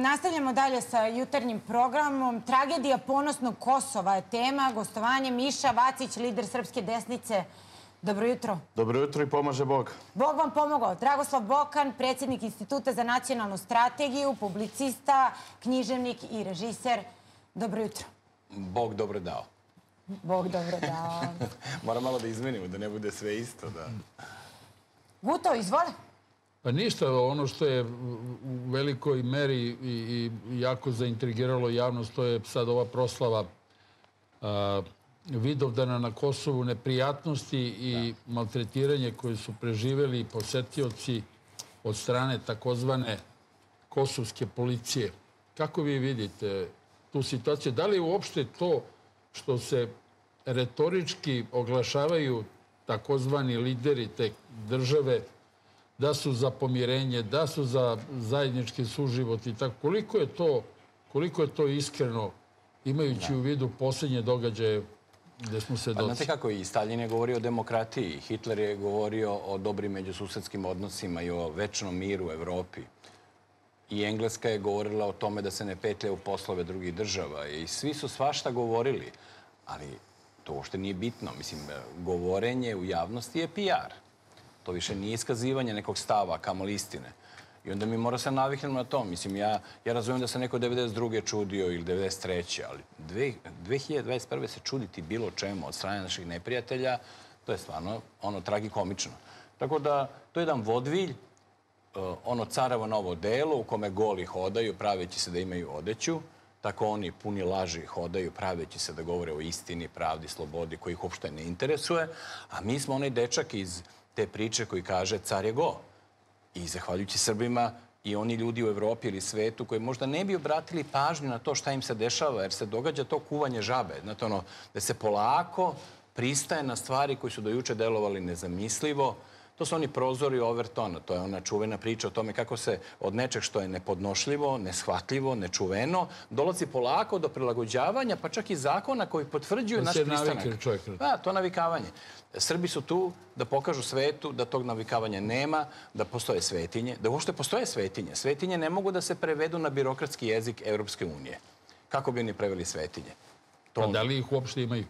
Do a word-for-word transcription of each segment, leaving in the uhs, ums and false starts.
Nastavljamo dalje sa jutarnjim programom. Tragedija ponosnog Kosova je tema. Gostovanje Miša Vacić, lider Srpske desnice. Dobro jutro. Dobro jutro i pomaže Bog. Bog vam pomogao. Dragoslav Bokan, predsjednik Instituta za nacionalnu strategiju, publicista, književnik i režiser. Dobro jutro. Bog dobro dao. Bog dobro dao. Moram malo da izmenimo, da ne bude sve isto. Da. Guto, izvoli. Pa ništa, ono što je u velikoj meri i jako zaintrigiralo javnost, to je sad ova proslava Vidovdana na Kosovu, neprijatnosti i maltretiranje koje su preživjeli posetioci od strane takozvane kosovske policije. Kako vi vidite tu situaciju? Da li je uopšte to što se retorički oglašavaju takozvani lideri te države da su za pomirenje, da su za zajednički suživot i tako. Koliko je to, koliko je to iskreno, imajući u vidu posljednje događaje gdje smo se doći? Znate kako, i Stalin je govorio o demokratiji, Hitler je govorio o dobrim međususedskim odnosima i o večnom miru u Evropi. I Engleska je govorila o tome da se ne petlja u poslove drugih država. I svi su svašta govorili, ali to uopšte nije bitno. Mislim, govorenje u javnosti je P R. To više nije iskazivanje nekog stava, kamoli istine. I onda mi mora se naviknemo na to. Mislim, ja, ja razumijem da se neko devedeset druge čudio ili devedeset treće ali dve hiljade dvadeset prve se čuditi bilo čemu od strane naših neprijatelja, to je stvarno ono tragikomično. Tako da, to je jedan vodvilj, ono carevo novo delo u kome goli hodaju, praveći se da imaju odeću, tako oni puni laži hodaju, praveći se da govore o istini, pravdi, slobodi, koji ih uopšte ne interesuje, a mi smo onaj dečak iz te priče koji kaže car je go. I zahvaljujući Srbima i oni ljudi u Evropi ili svetu koji možda ne bi obratili pažnju na to šta im se dešava, jer se događa to kuvanje žabe. Znate ono, da se polako pristaje na stvari koji su do juče delovali nezamislivo. To su oni prozori Overtona. To je ona čuvena priča o tome kako se od nečeg što je nepodnošljivo, neshvatljivo, nečuveno, dolazi polako do prilagođavanja, pa čak i zakona koji potvrđuju naš pristanak. Da, to navikavanje. Srbi su tu da pokažu svetu da tog navikavanja nema, da postoje svetinje, da uopšte postoje svetinje. Svetinje ne mogu da se prevedu na birokratski jezik Evropske unije. Kako bi oni preveli svetinje? Pa da li ih uopšte imaju?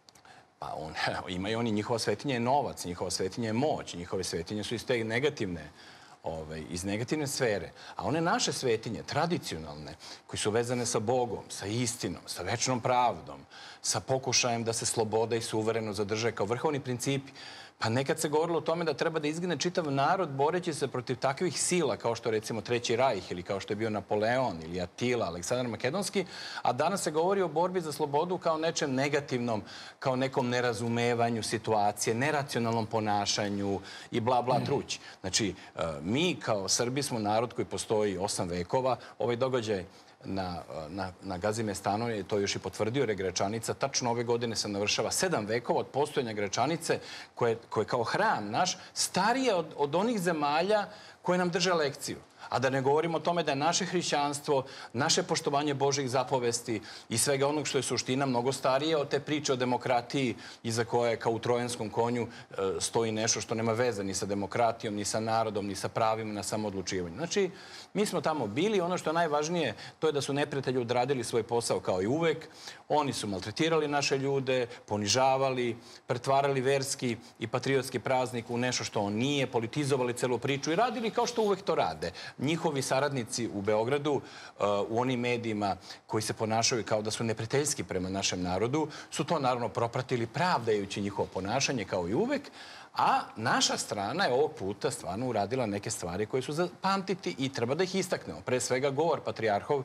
Pa imaju oni, njihova svetinja je novac, njihova svetinja je moć, njihove svetinje su iz te negativne, iz negativne sfere. A one naše svetinje, tradicionalne, koji su vezane sa Bogom, sa istinom, sa večnom pravdom, sa pokušajem da se sloboda i suvereno zadrže kao vrhovni principi. Pa nekad se govorilo o tome da treba da izgine čitav narod boreći se protiv takvih sila kao što je recimo Treći rajh ili kao što je bio Napoleon ili Atila, Aleksandar Makedonski, a danas se govori o borbi za slobodu kao nečem negativnom, kao nekom nerazumevanju situacije, neracionalnom ponašanju i bla bla truć. Znači, mi kao Srbi smo narod koji postoji osam vekova. Ovaj događaj na, na, na Gazimestanu je to još i potvrdio, jer je Gračanica tačno ove godine se navršava sedam vekova od postojanja Gračanice, koje, koje kao hram naš starije od, od onih zemalja koje nam drže lekciju. A da ne govorimo o tome da je naše hrišćanstvo, naše poštovanje Božih zapovesti i svega onog što je suština mnogo starije od te priče o demokratiji iza koje kao u Trojanskom konju stoji nešto što nema veze ni sa demokratijom, ni sa narodom, ni sa pravima na samoodlučivanju. Znači, mi smo tamo bili. Ono što je najvažnije, to je da su neprijatelji odradili svoj posao kao i uvek. Oni su maltretirali naše ljude, ponižavali, pretvarali verski i patriotski praznik u nešto što on nije, politizovali celu priču i radili kao što uvek to rade. Njihovi saradnici u Beogradu, u onim medijima koji se ponašaju kao da su neprijateljski prema našem narodu, su to naravno propratili pravdajući njihovo ponašanje kao i uvek, a naša strana je ovog puta stvarno uradila neke stvari koje su za pamtiti i treba da ih istaknemo. Pre svega govor patrijarhov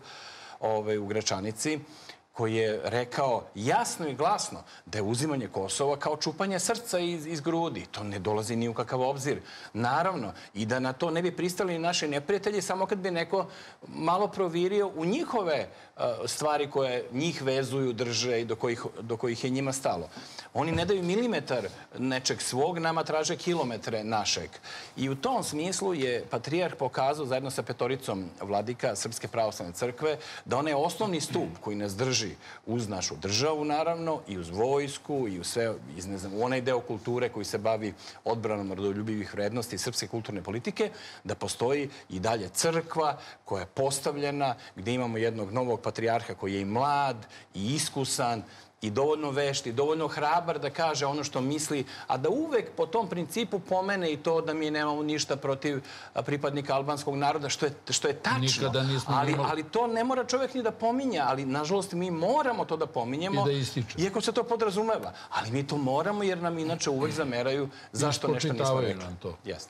u Gračanici, koji je rekao jasno i glasno da je uzimanje Kosova kao čupanje srca iz, iz grudi. To ne dolazi ni u kakav obzir. Naravno, i da na to ne bi pristali naši neprijatelji samo kad bi neko malo provirio u njihove uh, stvari koje njih vezuju, drže i do kojih, do kojih je njima stalo. Oni ne daju milimetar nečeg svog, nama traže kilometre našeg. I u tom smislu je patrijarh pokazao zajedno sa petoricom vladika Srpske pravoslavne crkve da onaj osnovni stup koji nas drži drži uz našu državu, naravno, i uz vojsku, i u sve, ne znam, u onaj deo kulture koji se bavi odbranom rodoljubivih vrednosti srpske kulturne politike, da postoji i dalje crkva koja je postavljena, gde imamo jednog novog patrijarha koji je i mlad, i iskusan, i dovoljno vešt, i dovoljno hrabar da kaže ono što misli, a da uvek po tom principu pomene i to da mi nemamo ništa protiv pripadnika albanskog naroda, što je, što je tačno. Ali, ali to ne mora čovjek ni da pominja, ali nažalost mi moramo to da pominjemo, i da ističe. Iako se to podrazumeva. Ali mi to moramo jer nam inače uvek zameraju zašto nešto nismo rekli. Nam to. Jasno.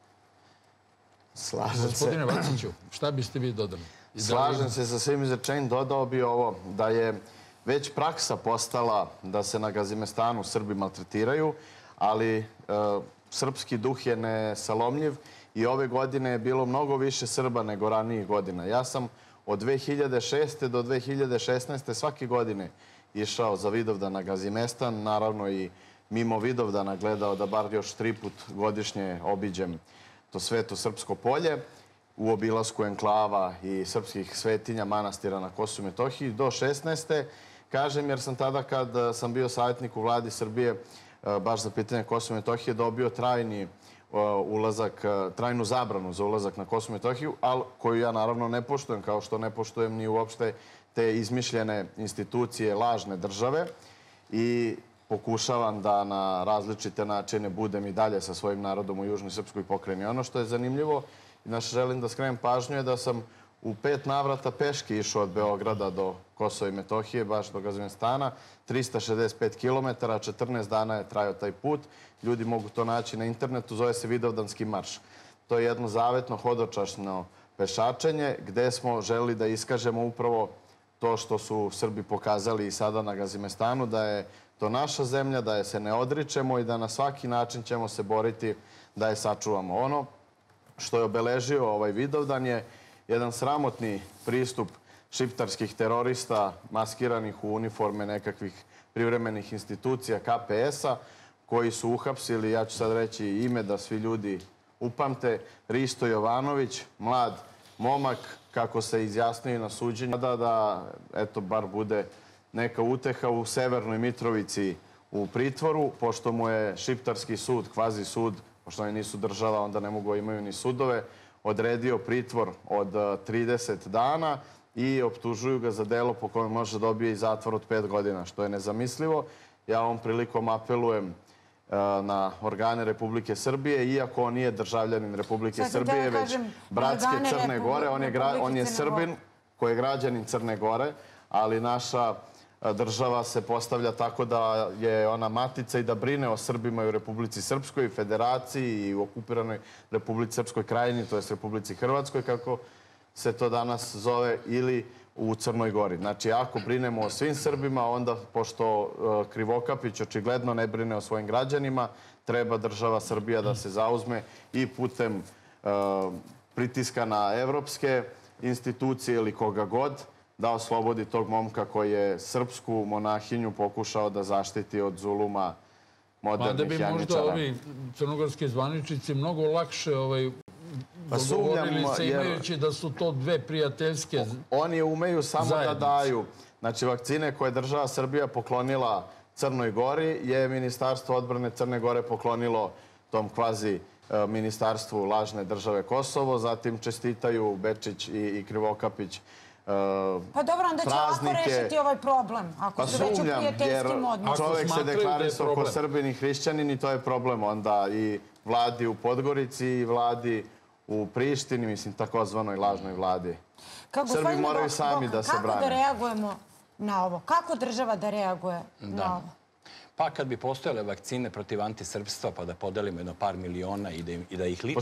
Slažem se. Gospodine Vaciću, šta biste vi dodali? Slažem se sa svim izrečenim. Dodao bi ovo, da je već praksa postala da se na Gazimestanu Srbi maltretiraju, ali e, srpski duh je nesalomljiv i ove godine je bilo mnogo više Srba nego ranijih godina. Ja sam od dve hiljade šeste. do dve hiljade šesnaeste. svake godine išao za Vidovdan na Gazimestan, naravno i mimo Vidovdana gledao da bar još tri put godišnje obiđem to sveto srpsko polje u obilasku enklava i srpskih svetinja, manastira na Kosovu i Metohiji do šesnaeste. Kažem jer sam tada kad sam bio savjetnik u vladi Srbije baš za pitanje Kosova i Metohije dobio trajni ulazak, trajnu zabranu za ulazak na Kosovo i Metohiju, ali koju ja naravno ne poštujem, kao što ne poštujem ni uopšte te izmišljene institucije lažne države i pokušavam da na različite načine budem i dalje sa svojim narodom u Južnoj Srpskoj pokrajini. Ono što je zanimljivo, inače želim da skrenem pažnju, je da sam u pet navrata peške išao od Beograda do Kosova i Metohije, baš do Gazimestana, trista šezdeset pet kilometara, četrnaest dana je trajao taj put. Ljudi mogu to naći na internetu, zove se Vidovdanski marš. To je jedno zavetno hodočasno pešačenje gde smo želeli da iskažemo upravo to što su Srbi pokazali i sada na Gazimestanu, da je to naša zemlja, da je se ne odričemo i da na svaki način ćemo se boriti da je sačuvamo. Ono što je obeležio ovaj Vidovdan je jedan sramotni pristup šiptarskih terorista maskiranih u uniforme nekakvih privremenih institucija K P S-a koji su uhapsili, ja ću sad reći ime da svi ljudi upamte, Risto Jovanović, mlad momak, kako se izjasnio na suđenju, da, da, eto, bar bude neka uteha u Severnoj Mitrovici u pritvoru, pošto mu je šiptarski sud, kvazi sud, pošto oni nisu država, onda ne mogu imaju ni sudove, odredio pritvor od trideset dana i optužuju ga za delo po kojem može dobije i zatvor od pet godina, što je nezamislivo. Ja ovom prilikom apelujem na organe Republike Srbije, iako on nije državljanin Republike Srbije, već bratske Crne Gore. On je Srbin koji je građanin Crne Gore, ali naša država se postavlja tako da je ona matica i da brine o Srbima i u Republici Srpskoj, Federaciji i u okupiranoj Republici Srpskoj krajini, to je Republici Hrvatskoj, kako se to danas zove, ili u Crnoj Gori. Znači, ako brinemo o svim Srbima, onda, pošto Krivokapić očigledno ne brine o svojim građanima, treba država Srbija da se zauzme i putem pritiska na evropske institucije ili koga god, da oslobodi tog momka koji je srpsku monahinju pokušao da zaštiti od zuluma modernih janjičara. Mada bi možda ovi crnogorski zvaničnici mnogo lakše dogovorili se imajući da su to dve prijateljske zajednice. Oni umeju samo da daju. Znači, vakcine koje je država Srbija poklonila Crnoj Gori je Ministarstvo odbrane Crne Gore poklonilo tom kvazi ministarstvu lažne države Kosovo. Zatim čestitaju Bečić i Krivokapić pa dobro, onda će lako rešiti ovaj problem. Ako su već u prijateljskim odnosima. Čovek se deklarisao ko Srbin i hrišćanin i to je problem onda i vladi u Podgorici i vladi u Prištini, mislim, takozvanoj lažnoj vladi. Srbi moraju sami da se brane. Kako da reagujemo na ovo? Kako država da reaguje na ovo? Pa kad bi postojale vakcine protiv antisrpstva, pa da podelimo jedno par miliona i da ih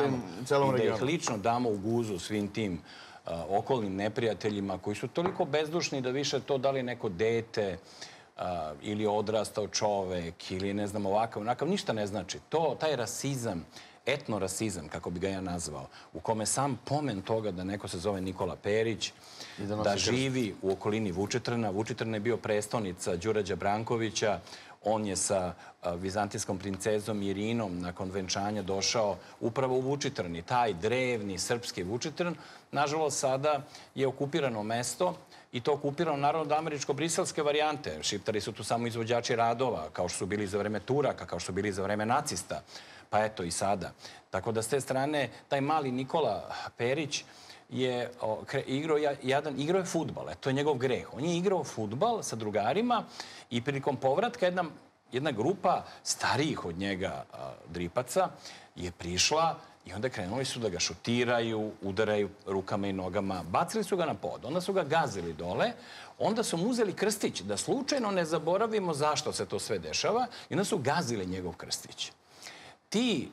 lično damo u guzu svim tim okolnim neprijateljima koji su toliko bezdušni da više to da li neko dete ili odrastao čovek ili ne znam ovakav, onakav, ništa ne znači. To, taj rasizam, etnorasizam, kako bi ga ja nazvao, u kome sam pomen toga da neko se zove Nikola Perić, da živi u okolini Vučitrna. Vučitrna je bio prestonica Đurađa Brankovića. On je sa vizantijskom princezom Irinom nakon venčanja došao upravo u Vučitrn. I taj drevni srpski Vučitrn, nažalost, sada je okupirano mesto i to okupirano naravno od američko-briselske varijante. Šiptari su tu samo izvođači radova, kao što su bili za vreme Turaka, kao što su bili za vreme nacista. Pa eto i sada. Tako da s te strane, taj mali Nikola Perić je igrao, jedan, igrao je fudbal. To je njegov greh. On je igrao fudbal sa drugarima i prilikom povratka jedna, jedna grupa starijih od njega dripaca je prišla i onda krenuli su da ga šutiraju, udaraju rukama i nogama. Bacili su ga na pod, onda su ga gazili dole, onda su mu uzeli krstić, da slučajno ne zaboravimo zašto se to sve dešava, i onda su gazili njegov krstić. Ti,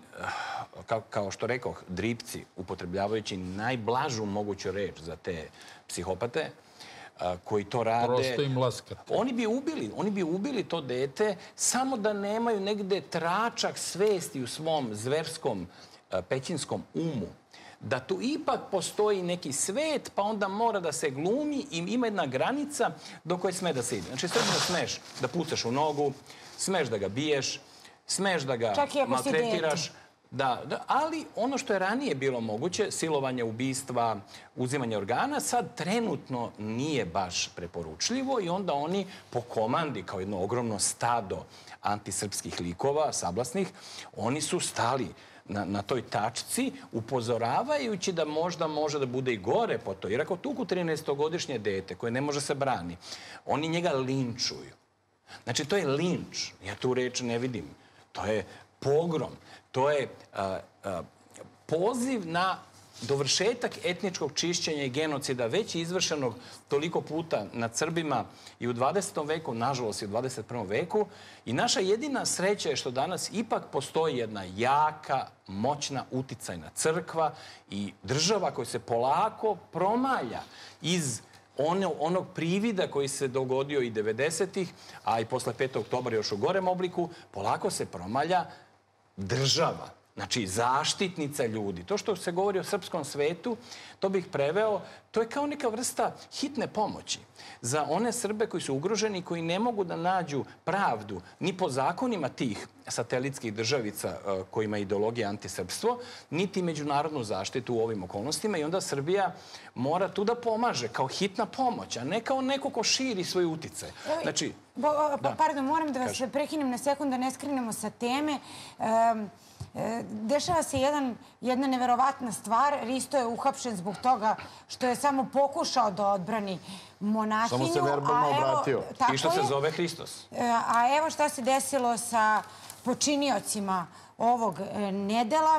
kao što rekoh, dripci, upotrebljavajući najblažu moguću reč za te psihopate, koji to rade... Prosto im laskate. Oni bi ubili, oni bi ubili to dete samo da nemaju negde tračak svesti u svom zverskom pećinskom umu. Da tu ipak postoji neki svet, pa onda mora da se glumi i ima jedna granica do koje sme da se ide. Znači, sve smeš da pucaš u nogu, smeš da ga biješ, smeš da ga maltretiraš. Da, da, ali ono što je ranije bilo moguće, silovanje, ubistva, uzimanje organa, sad trenutno nije baš preporučljivo i onda oni po komandi, kao jedno ogromno stado antisrpskih likova, sablasnih, oni su stali na, na toj tačci, upozoravajući da možda može da bude i gore po to. Jer ako tuku trinaestogodišnje dete koje ne može se brani, oni njega linčuju. Znači, to je linč. Ja tu reč ne vidim. To je pogrom. To je a, a, poziv na dovršetak etničkog čišćenja i genocida već izvršenog toliko puta nad Srbima i u dvadesetom veku, nažalost i u dvadeset prvom veku. I naša jedina sreća je što danas ipak postoji jedna jaka, moćna, uticajna crkva i država koja se polako promalja iz Ono, onog privida koji se dogodio i devedesetih, a i posle petog oktobra još u gorem obliku, polako se promalja država. Znači, zaštitnica ljudi. To što se govori o srpskom svetu, to bih preveo, to je kao neka vrsta hitne pomoći za one Srbe koji su ugroženi i koji ne mogu da nađu pravdu ni po zakonima tih satelitskih državica kojima je ideologija antisrpstvo, niti međunarodnu zaštitu u ovim okolnostima i onda Srbija mora tu da pomaže kao hitna pomoć, a ne kao neko ko širi svoj uticaj. Znači, pardon, moram da vas prekinem na sekund da ne skrenemo sa teme. Dešava se jedan, jedna neverovatna stvar. Risto je uhapšen zbog toga što je samo pokušao da odbrani monahinju. Samo se verbalno obratio. I što se zove Hristos. A evo šta se desilo sa počiniocima ovog nedela.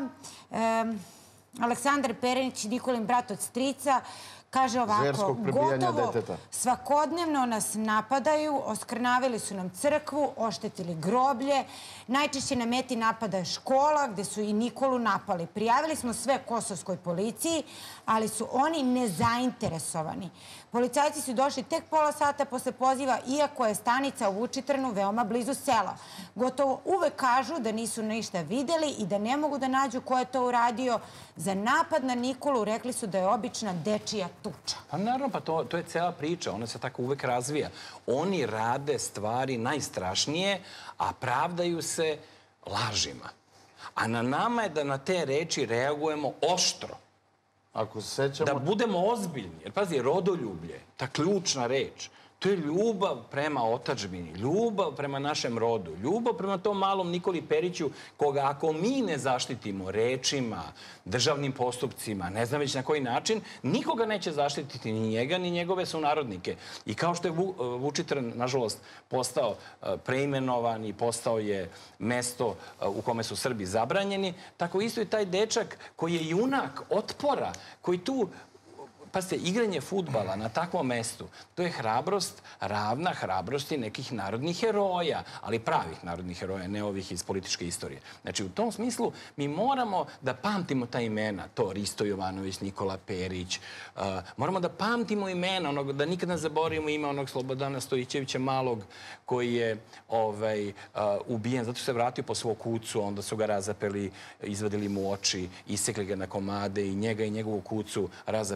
Aleksandar Perenić, Nikolin brat od strica, kaže ovako, gotovo svakodnevno nas napadaju, oskrnavili su nam crkvu, oštetili groblje, najčešće na meti napada je škola gde su i Nikolu napali. Prijavili smo sve kosovskoj policiji, ali su oni nezainteresovani. Policajci su došli tek pola sata posle poziva, iako je stanica u Vučitrnu veoma blizu sela. Gotovo uvek kažu da nisu ništa videli i da ne mogu da nađu ko je to uradio. Za napad na Nikolu rekli su da je obična dečija tuča. Pa naravno, pa to, to je cela priča. Ona se tako uvek razvija. Oni rade stvari najstrašnije, a pravdaju se lažima. A na nama je da na te reči reagujemo oštro. Ako se sećamo... Da budemo ozbiljni. Jer pazi, rodoljublje, ta ključna reč, to je ljubav prema otadžbini, ljubav prema našem rodu, ljubav prema tom malom Nikoli Periću, koga ako mi ne zaštitimo rečima, državnim postupcima, ne znam već na koji način, nikoga neće zaštititi ni njega, ni njegove sunarodnike. I kao što je Vučitrn, nažalost, postao preimenovan i postao je mesto u kome su Srbi zabranjeni, tako isto i taj dečak koji je junak otpora, koji tu... Pazite, igranje fudbala na takvom mestu, to je hrabrost ravna hrabrosti nekih narodnih heroja, ali pravih narodnih heroja, ne ovih iz političke istorije. Znači, u tom smislu mi moramo da pamtimo ta imena, to Risto Jovanović, Nikola Perić, uh, moramo da pamtimo imena, onog, da nikad ne zaboravimo ime onog Slobodana Stojićevića malog koji je ovaj, uh, ubijen, zato se vratio po svog kucu, onda su ga razapeli, izvadili mu oči, isekli ga na komade i njega i njegovu kucu razapeli na krv.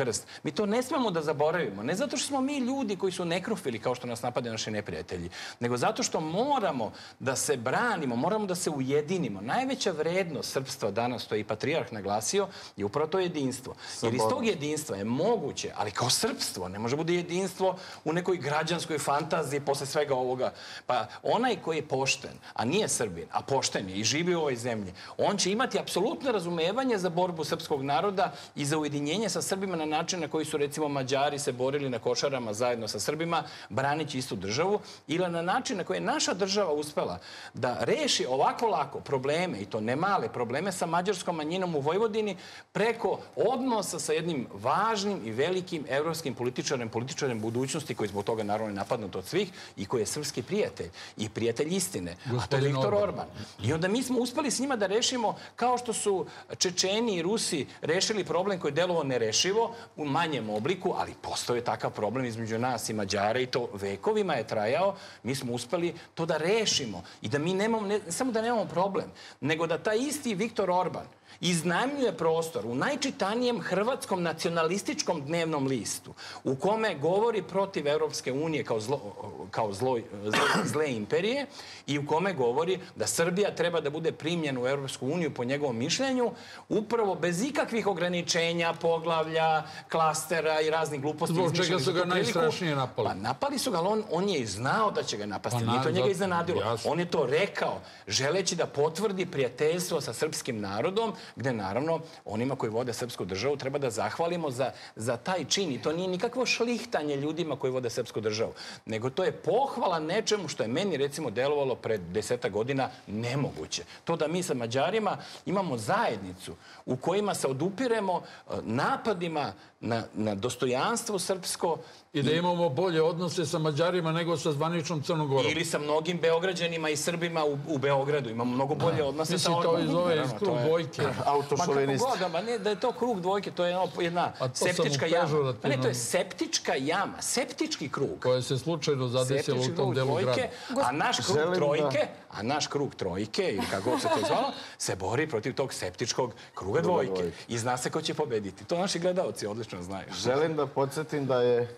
krst. Mi to ne smemo da zaboravimo. Ne zato što smo mi ljudi koji su nekrofili kao što nas napade naši neprijatelji, nego zato što moramo da se branimo, moramo da se ujedinimo. Najveća vrednost srpstva danas, to je i patrijarh naglasio, je upravo to jedinstvo. Jer iz tog jedinstva je moguće, ali kao srpstvo, ne može bude jedinstvo u nekoj građanskoj fantaziji posle svega ovoga. Pa onaj koji je pošten, a nije Srbin, a pošten je i živi u ovoj zemlji, on će imati apsolutno razumevanje za borbu srpskog naroda i za ujedinjenje sa Srbima na način na koji su, recimo, Mađari se borili na Košarama zajedno sa Srbima, branići istu državu, ili na način na koji je naša država uspela da reši ovako lako probleme, i to ne male probleme, sa mađarskom manjinom u Vojvodini preko odnosa sa jednim važnim i velikim evropskim političarem, političarem budućnosti, koji zbog toga naravno je napadnut od svih i koji je srpski prijatelj i prijatelj istine, a to je Viktor Orban. I onda mi smo uspeli s njima da rešimo, kao što su Čečeni i Rusi rešili problem koji je delovao nerešivo u manjem obliku, ali postoje takav problem između nas i Mađara i to vekovima je trajao. Mi smo uspeli to da rešimo i da mi nemamo, ne samo da nemamo problem, nego da taj isti Viktor Orban iznajmljuje prostor u najčitanijem hrvatskom nacionalističkom dnevnom listu, u kome govori protiv Evropske unije kao, zlo, kao zlo, zle imperije i u kome govori da Srbija treba da bude primljena u Evropsku uniju po njegovom mišljenju, upravo bez ikakvih ograničenja, poglavlja, klastera i raznih gluposti. Zbog čega su ga najstrašnije napali? Pa napali su ga, ali on, on je i znao da će ga napasti. Nije to njega iznenadilo. On je to rekao, želeći da potvrdi prijateljstvo sa srpskim narodom, gde naravno onima koji vode srpsku državu treba da zahvalimo za, za taj čin. I to nije nikakvo šlihtanje ljudima koji vode srpsku državu, nego to je pohvala nečemu što je meni recimo delovalo pred deseta godina nemoguće. To da mi sa Mađarima imamo zajednicu u kojima se odupiremo napadima na, na dostojanstvo srpsko. I da imamo bolje odnose sa Mađarima nego sa zvaničnom Crnogorom. Ili sa mnogim Beograđanima i Srbima u, u Beogradu. Imamo mnogo bolje odnose sa Orbanom. Mislim, to iz ove iz krug dvojke. Autošovinist. Ma kako god, ma ne, da je to krug dvojke, to je jedna septička jama. Ne, to je septička jama, septički krug. Koje se slučajno zadesilo u tom delu grada. A naš krug trojke, a naš krug trojke, ili kako se to zvalo, se bori protiv tog septičkog kruga dvojke. I zna se ko će pobediti. To naši gledalci odlično znaju. Želim da podsjetim da je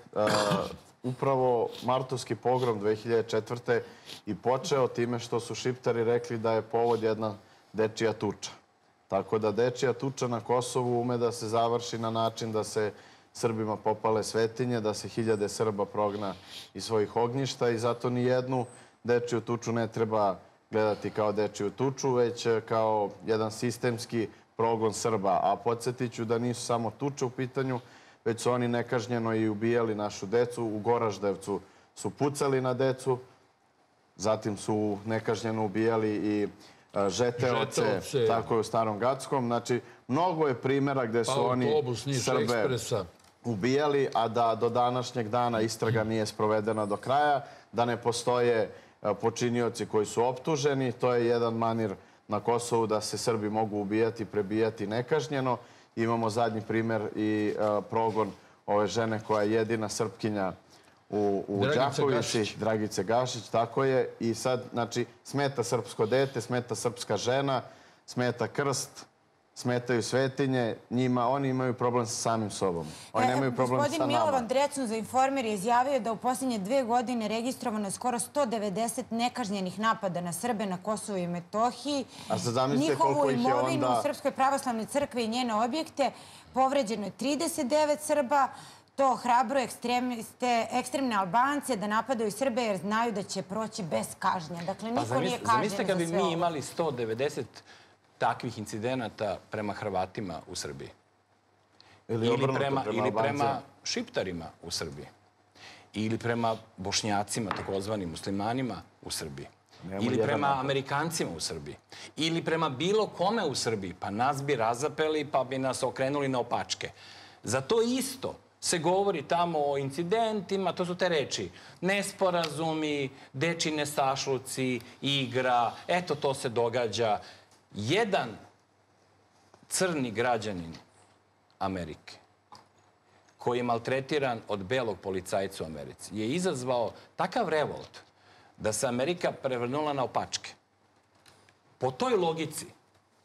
upravo martovski pogrom dve hiljade četvrte i počeo time što su Šiptari rekli da je povod jedna dečija tuča. Tako da dečija tuča na Kosovu ume da se završi na način da se Srbima popale svetinje, da se hiljade Srba progna iz svojih ognjišta i zato ni jednu dečiju tuču ne treba gledati kao dečiju tuču, već kao jedan sistemski progon Srba. A podsjetit ću da nisu samo tuče u pitanju, već su oni nekažnjeno i ubijali našu decu. U Goraždevcu su pucali na decu, zatim su nekažnjeno ubijali i žeteoce, tako je u Starom Gackom. Znači, mnogo je primjera gde su oni Srbe ubijali, a da do današnjeg dana istraga nije sprovedena do kraja, da ne postoje počinioci koji su optuženi. To je jedan manir na Kosovu da se Srbi mogu ubijati, prebijati nekažnjeno. Imamo zadnji primjer i progon ove žene koja je jedina Srpkinja u Đakovici, Dragice Gašić, tako je. I sad, znači, smeta srpsko dete, smeta srpska žena, smeta krst, smetaju svetinje. Njima, oni imaju problem sa samim sobom. Oni nemaju problem sa nama. Gospodin Milovan Drecun za Informer je izjavio da u posljednje dve godine registrovano je skoro sto devedeset nekažnjenih napada na Srbe na Kosovu i Metohiji. A sad zamislite koliko ih je onda... Njihovu imovinu u Srpskoj pravoslavnoj crkvi i njene objekte povređeno je trideset devet Srba. To hrabro ekstremiste, ekstremne Albance da napadaju Srbe jer znaju da će proći bez kažnje. Dakle, niko nije kažnjen za sve ovo. Zamislite kad bi mi imali sto devedeset takvih incidenata prema Hrvatima u Srbiji. Ili prema Šiptarima u Srbiji. Ili prema Bošnjacima, takozvanim muslimanima u Srbiji. Ili prema Amerikancima u Srbiji. Ili prema bilo kome u Srbiji. Pa nas bi razapeli pa bi nas okrenuli na opačke. Za to isto se govori tamo o incidentima, to su te reči. Nesporazumi, deči nestašluci, igra, eto to se događa. Jedan crni građanin Amerike koji je maltretiran od belog policajca u Americi je izazvao takav revolt da se Amerika prevrnula na opačke. Po toj logici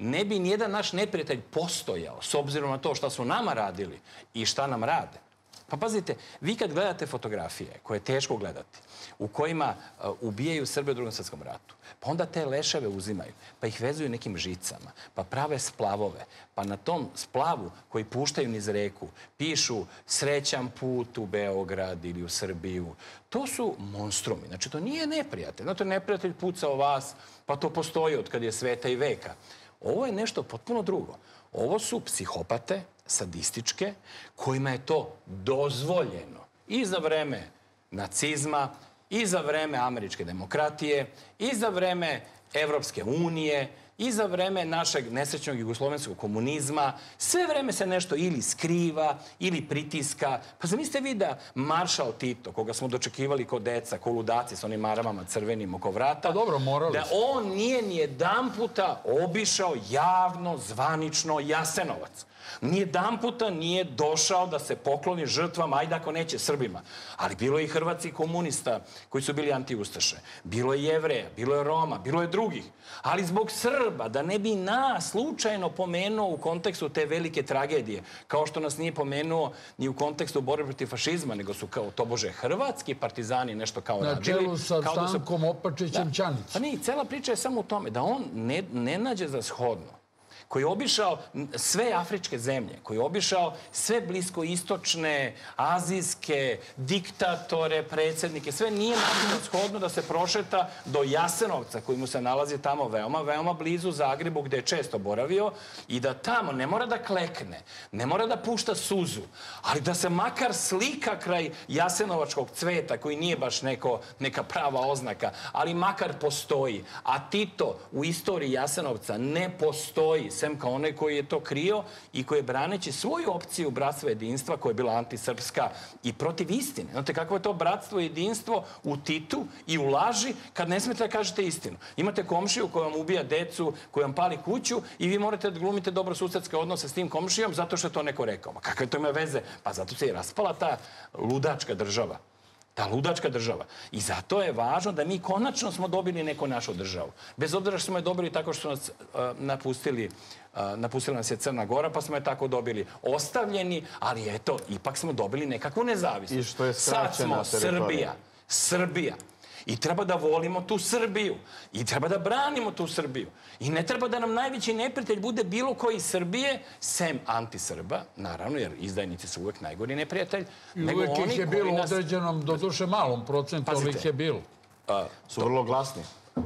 ne bi nijedan naš neprijatelj postojao s obzirom na to šta su nama radili i šta nam rade. Pa pazite, vi kad gledate fotografije, koje je teško gledati, u kojima ubijaju Srbe u Drugom svjetskom ratu, pa onda te leševe uzimaju, pa ih vezuju nekim žicama, pa prave splavove, pa na tom splavu koji puštaju niz reku pišu srećan put u Beograd ili u Srbiju. To su monstrumi. Znači, to nije neprijatelj. Znate, neprijatelj puca o vas, pa to postoji od kad je sveta i veka. Ovo je nešto potpuno drugo. Ovo su psihopate, sadističke, kojima je to dozvoljeno i za vreme nacizma, i za vreme američke demokratije, i za vreme Evropske unije, i za vreme našeg nesrećnog jugoslovenskog komunizma. Sve vreme se nešto ili skriva, ili pritiska. Pa zamislite vi da maršal Tito, koga smo dočekivali kao deca, kao ludaci s onim maramama crvenim oko vrata, dobro, da on nije ni jedan puta obišao javno, zvanično Jasenovac. Nijedan puta nije došao da se pokloni žrtvama, ajde ako neće Srbima. Ali bilo je i Hrvatski komunista koji su bili anti-ustaše. Bilo je Jevreja, bilo je Roma, bilo je drugih. Ali zbog Srba, da ne bi nas slučajno pomenuo u kontekstu te velike tragedije, kao što nas nije pomenuo ni u kontekstu borbe protiv fašizma, nego su kao tobože hrvatski partizani nešto kao radili. Na čelu sa Stankom Opačićem Ćanić. Pa nije, cela priča je samo u tome da on ne nađe za shodno, koji je obišao sve afričke zemlje, koji je obišao sve bliskoistočne, azijske, diktatore, predsjednike, sve nije nađeno shodno da se prošeta do Jasenovca, koji mu se nalazi tamo veoma, veoma blizu Zagrebu, gde je često boravio, i da tamo ne mora da klekne, ne mora da pušta suzu, ali da se makar slika kraj jasenovačkog cveta, koji nije baš neka prava oznaka, ali makar postoji. A Tito u istoriji Jasenovca ne postoji, sem kao onaj koji je to krio i koji je braneći svoju opciju bratstva jedinstva, koja je bila antisrpska i protiv istine. Znate kako je to bratstvo i jedinstvo u Titu i u laži kad ne smete da kažete istinu. Imate komšiju koja vam ubija decu, koja vam pali kuću i vi morate da glumite dobrosusedske odnose s tim komšijom zato što je to neko rekao. Ma kakve to ima veze? Pa zato se i raspala ta ludačka država. Ta ludačka država. I zato je važno da mi konačno smo dobili neku našu državu. Bez obzira što smo je dobili tako što su nas napustili, napustila nas je Crna Gora, pa smo je tako dobili ostavljeni, ali eto, ipak smo dobili nekakvu nezavisnost. I što je skraćena teritorija. Sad smo Srbija. Srbija. I treba da volimo tu Srbiju. I treba da branimo tu Srbiju. I ne treba da nam najveći neprijatelj bude bilo koji iz Srbije, sem anti-Srba, naravno, jer izdajnici su uvek najgori neprijatelj. I uvek ih je bilo u određenom, do duše malom procentu, ali ih je bilo. Su vrlo glasni.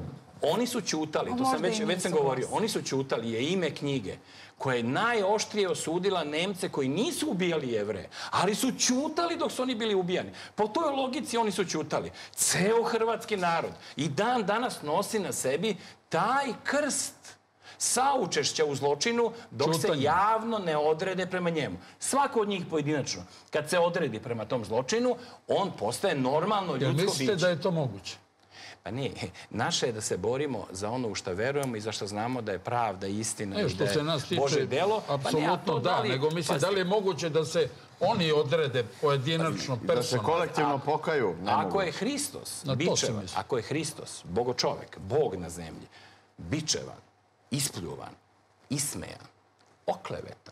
Oni su ćutali, to sam već, već sam govorio, oni su ćutali, je ime knjige koja je najoštrije osudila Nemce koji nisu ubijali Jevreje, ali su ćutali dok su oni bili ubijani. Po toj logici oni su ćutali. Ceo hrvatski narod i dan danas nosi na sebi taj krst saučešća u zločinu dok se javno ne odrede prema njemu. Svako od njih pojedinačno, kad se odredi prema tom zločinu, on postaje normalno ljudsko biće. Jel mislite da je to moguće? Pa nije. Naše je da se borimo za ono u što verujemo i za što znamo da je pravda, istina i da je Božje delo. Apsolutno da, nego mislim da li je moguće da se oni odrede pojedinačno, personalno. Da se kolektivno pokaju. Ako je Hristos bičevan, ako je Hristos, bogočovek, Bog na zemlji, bičevan, ispljuvan, ismejan, oklevetan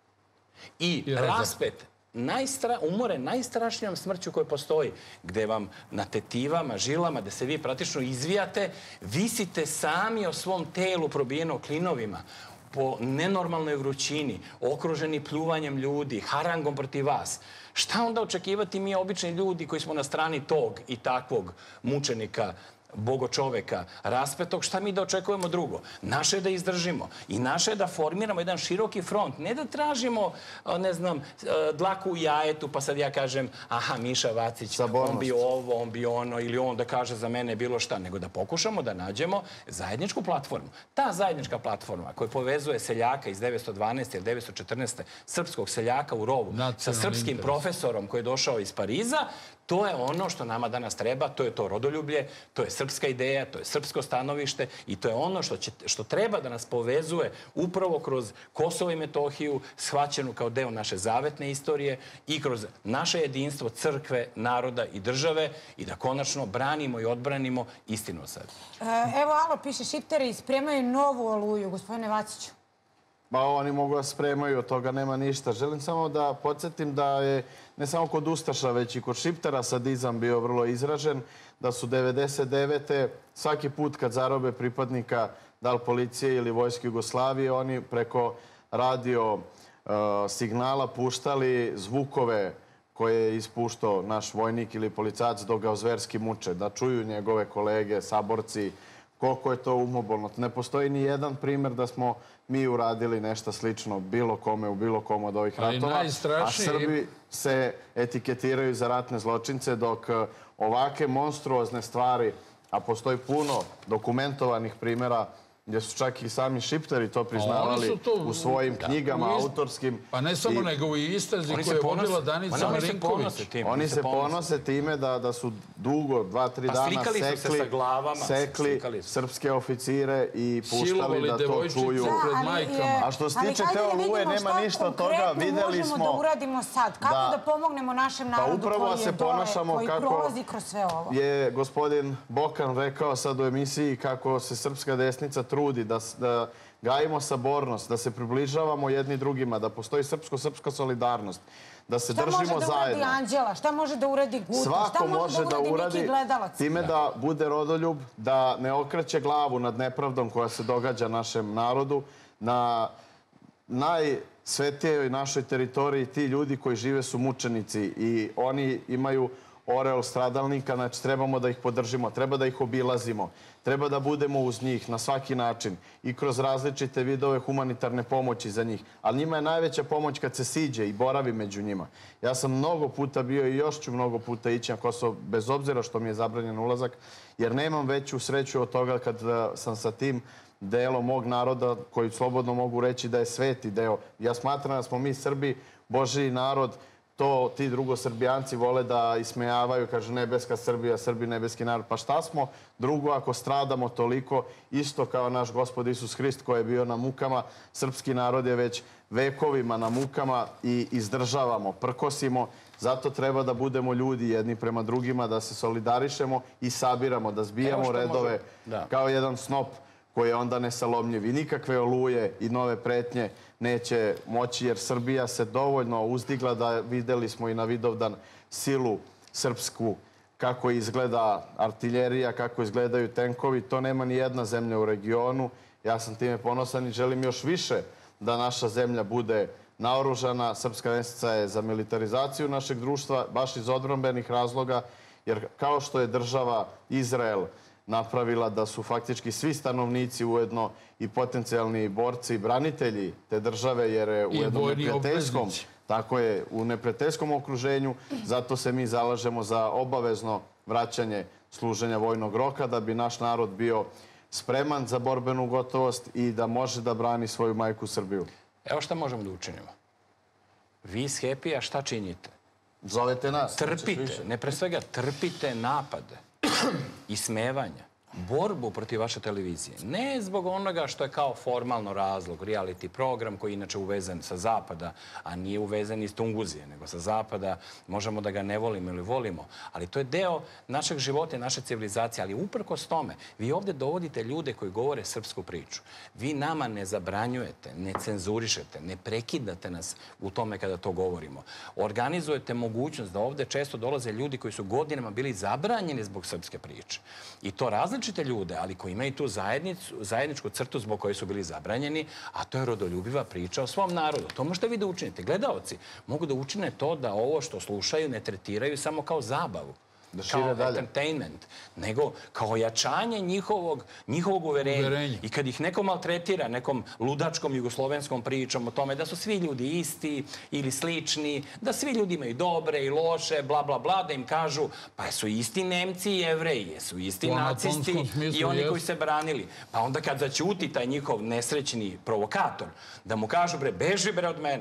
i raspet, umoren najstrašnijom smrću koja postoji, gde vam na tetivama, žilama, gde se vi praktično izvijate, visite sami o svom telu probijeno klinovima, po nenormalnoj vrućini, okruženi pljuvanjem ljudi, harangom protiv vas. Šta onda očekivati mi, obični ljudi koji smo na strani tog i takvog mučenika, bogočoveka, raspetog, šta mi da očekujemo drugo? Naše je da izdržimo i naše je da formiramo jedan široki front. Ne da tražimo, ne znam, dlaku u jajetu, pa sad ja kažem, aha, Miša Vacić, on bi ovo, on bi ono, ili on da kaže za mene bilo šta, nego da pokušamo da nađemo zajedničku platformu. Ta zajednička platforma koja povezuje seljaka iz devetsto dvanaeste ili devetsto četrnaeste srpskog seljaka u rovu sa srpskim profesorom koji je došao iz Pariza, To je ono što nama danas treba, to je to rodoljublje, to je srpska ideja, to je srpsko stanovište i to je ono što, će, što treba da nas povezuje upravo kroz Kosovo i Metohiju, shvaćenu kao deo naše zavetne istorije i kroz naše jedinstvo crkve, naroda i države i da konačno branimo i odbranimo istinu o sebi. Evo, Alo piše, Šiptari spremaju novu Oluju, gospodine Vaciću. Ba, oni mogu da spremaju, od toga nema ništa. Želim samo da podsjetim da je ne samo kod Ustaša, već i kod Šiptara sadizam bio vrlo izražen, da su devedeset devete svaki put kad zarobe pripadnika da li policije ili vojske Jugoslavije, oni preko radio signala puštali zvukove koje je ispuštao naš vojnik ili policajac dok ga zverski muče, da čuju njegove kolege, saborci, koliko je to umobolno. Ne postoji ni jedan primjer da smo mi uradili nešto slično bilo kome u bilo kom od ovih ratova, a Srbi se etiketiraju za ratne zločince, dok ovake monstruozne stvari, a postoji puno dokumentovanih primjera gdje su čak i sami Šiptari to priznavali u svojim knjigama, autorskim. Pa ne samo nego u istrazi koje je vodila Danica Marinković. Oni se ponose time da su dugo, dva, tri dana sekli srpske oficire i puštali da to čuju. A što se tiče te Oluje, nema ništa od toga. Videli smo da uradimo sad. Kako da pomognemo našem narodu koji je dole, koji prolazi kroz sve ovo? Je gospodin Bokan rekao sad u emisiji kako se srpska desnica trudi da gajimo sabornost, da se približavamo jedni drugima, da postoji srpsko-srpska solidarnost, da se držimo zajedno. Šta može da uradi Anđela? Šta može da uradi Guta? Šta može da uradi neki gledalac? Time da bude rodoljub, da ne okreće glavu nad nepravdom koja se događa našem narodu. Na najsvetijoj našoj teritoriji ti ljudi koji žive su mučenici i oni imaju oreol stradalnika, znači trebamo da ih podržimo, treba da ih obilazimo, treba da budemo uz njih na svaki način i kroz različite vidove humanitarne pomoći za njih. Ali njima je najveća pomoć kad se siđe i boravi među njima. Ja sam mnogo puta bio i još ću mnogo puta ići na Kosovo, bez obzira što mi je zabranjen ulazak, jer nemam veću sreću od toga kad sam sa tim delom mog naroda, koji slobodno mogu reći da je sveti deo. Ja smatram da smo mi Srbi, Božji narod, to ti drugosrbijanci vole da ismejavaju, kaže nebeska Srbija, Srbi nebeski narod. Pa šta smo drugo ako stradamo toliko, isto kao naš Gospod Isus Hrist koji je bio na mukama, srpski narod je već vekovima na mukama i izdržavamo, prkosimo. Zato treba da budemo ljudi jedni prema drugima, da se solidarišemo i sabiramo, da zbijamo redove kao jedan snop koji je onda nesalomljiv. I nikakve oluje i nove pretnje neće moći, jer Srbija se dovoljno uzdigla da videli smo i na Vidovdan silu srpsku, kako izgleda artiljerija, kako izgledaju tenkovi. To nema ni jedna zemlja u regionu. Ja sam time ponosan i želim još više da naša zemlja bude naoružana. Srpska desnica je za militarizaciju našeg društva, baš iz odbrambenih razloga, jer kao što je država Izrael napravila da su faktički svi stanovnici ujedno i potencijalni borci, branitelji te države, jer je u jednom neprijateljskom, tako je, u neprijateljskom okruženju. Zato se mi zalažemo za obavezno vraćanje služenja vojnog roka, da bi naš narod bio spreman za borbenu gotovost i da može da brani svoju majku Srbiju. Evo šta možemo da učinimo. Vi iz Happy-a šta činite? Zovete nas. Trpite, ne pre svega, trpite napade i smevanja, borbu protiv vaše televizije. Ne zbog onoga što je kao formalno razlog, reality program koji je inače uvezen sa zapada, a nije uvezen iz Tunguzije, nego sa zapada. Možemo da ga ne volimo ili volimo, ali to je deo našeg života i naše civilizacije. Ali uprkos tome, vi ovdje dovodite ljude koji govore srpsku priču. Vi nama ne zabranjujete, ne cenzurišete, ne prekidate nas u tome kada to govorimo. Organizujete mogućnost da ovdje često dolaze ljudi koji su godinama bili zabranjeni zbog srpske priče. I to različite ljude, ali koji imaju tu zajedničku crtu zbog koje su bili zabranjeni, a to je rodoljubiva priča o svom narodu. To možete vi da učinite. Gledaoci mogu da učine to da ovo što slušaju ne tretiraju samo kao zabavu, kao entertainment, nego kao jačanje njihovog uverenja. I kad ih neko maltretira nekom ludačkom jugoslovenskom pričom o tome da su svi ljudi isti ili slični, da svi ljudi imaju dobre i loše, bla, bla, bla, da im kažu pa su isti Nemci i Jevreji, su isti nacisti i oni koji se branili. Pa onda kad zaćuti taj njihov nesrećni provokator, da mu kažu bre, beži bre od mene.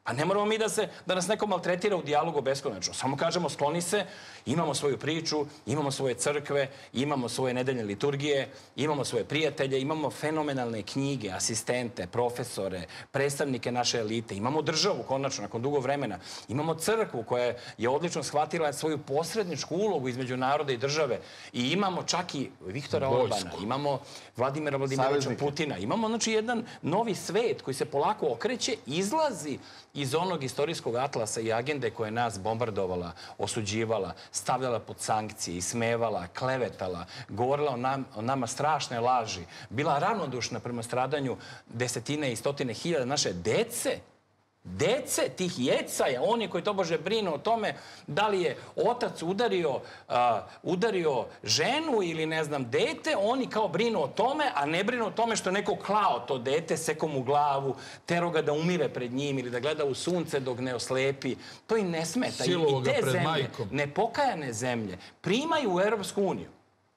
A ne moramo mi da, se, da nas neko maltretira u dijalogu beskonačno. Samo kažemo skloni se, imamo svoju priču, imamo svoje crkve, imamo svoje nedeljne liturgije, imamo svoje prijatelje, imamo fenomenalne knjige, asistente, profesore, predstavnike naše elite, imamo državu konačno nakon dugo vremena, imamo crkvu koja je odlično shvatila svoju posredničku ulogu između naroda i države i imamo čak i Viktora Orbana, imamo Vladimira Vladimirovića Putina, imamo znači jedan novi svet koji se polako okreće, izlazi iz onog istorijskog atlasa i agende koja je nas bombardovala, osuđivala, stavljala pod sankcije, ismevala, klevetala, govorila o, nam, o nama strašne laži, bila ravnodušna prema stradanju desetine i stotine hiljada naše dece, dece, tih jecaja, oni koji tobože brinu o tome da li je otac udario, uh, udario ženu ili ne znam dete, oni kao brinu o tome, a ne brinu o tome što je neko klao to dete, seko mu glavu, tero ga da umire pred njim ili da gleda u sunce dok ne oslepi. To im ne smeta. I, i te zemlje, nepokajane zemlje, primaju u Europsku uniju.